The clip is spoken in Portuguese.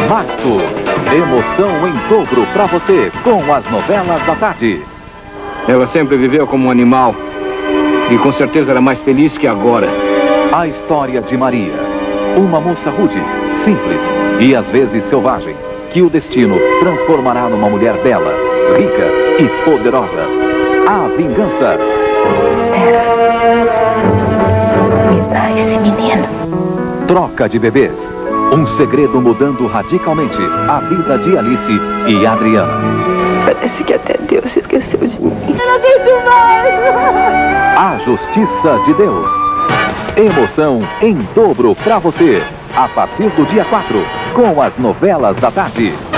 Março, emoção em dobro pra você com as novelas da tarde. Ela sempre viveu como um animal e com certeza era mais feliz que agora. A história de Maria, uma moça rude, simples e às vezes selvagem, que o destino transformará numa mulher bela, rica e poderosa. A vingança. Esther, me dá esse menino. Troca de bebês. Um segredo mudando radicalmente a vida de Alice e Adriana. Parece que até Deus se esqueceu de mim. Eu não aguento mais! A Justiça de Deus. Emoção em dobro pra você. A partir do dia 4, com as novelas da tarde.